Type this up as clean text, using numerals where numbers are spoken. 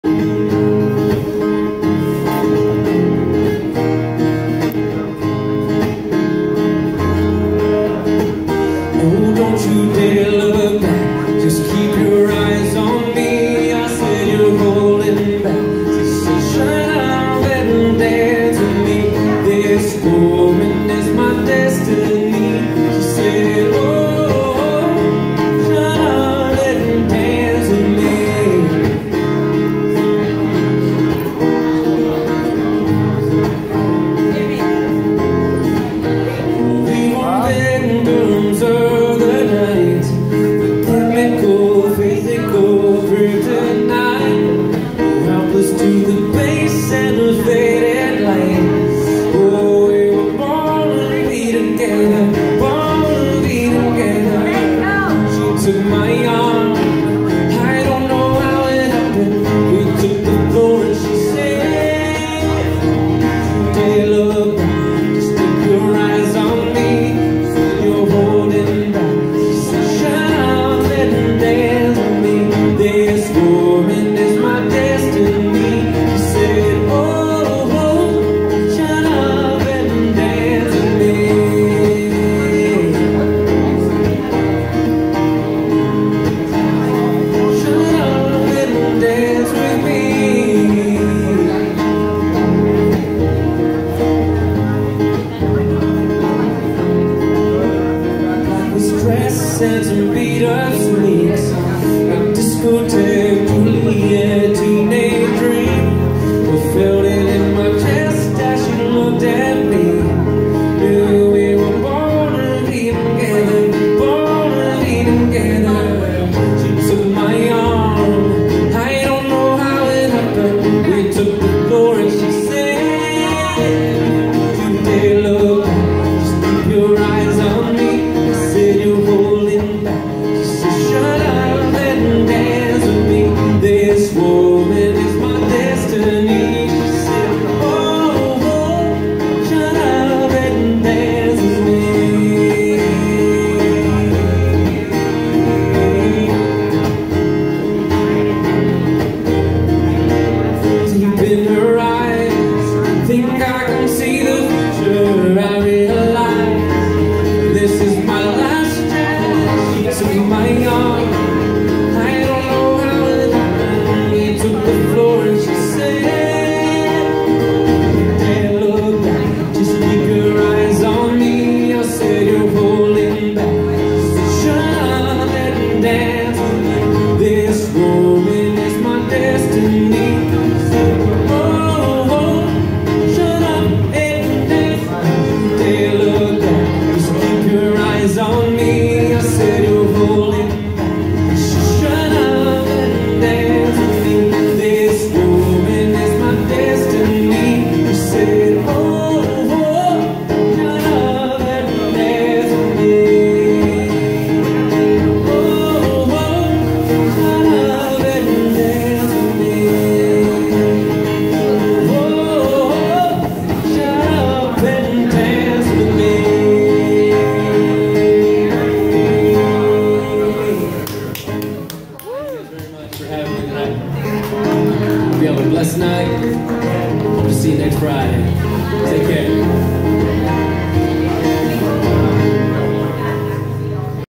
And some beat-up sneaks, a discotheque, Juliet, teenage dream. I felt it in my chest as she looked at me. Knew we were born to be together, born to be together. She took my arm, I don't know how it happened. We took the floor and she said, "You dare look back, just keep your eyes on me." I said, "You're holding back." She said, "Shut up and dance with me. This woman is my destiny." She said, "Oh, oh, shut up and dance with me." Deep in her eyes, think I can see the future. I realize this is my last chance. She took my arm, I don't know how it happened. We took the floor and she said, "Hey, look back, just keep your eyes on me." I said, "You're holding back." She said, "Shut up and dance with me. This woman is my destiny." She said, "Oh, oh, shut up and dance with me. Hey, look back, just keep your eyes on me." I said, "You're holding back." She said, "Shut up and dance with me. This woman is my destiny." She said, "Oh, oh, shut up and dance with me. Oh, oh, shut up and dance with me. Oh, oh, shut up and dance with me." For having me tonight. Hope you have a blessed night. Hope to see you next Friday.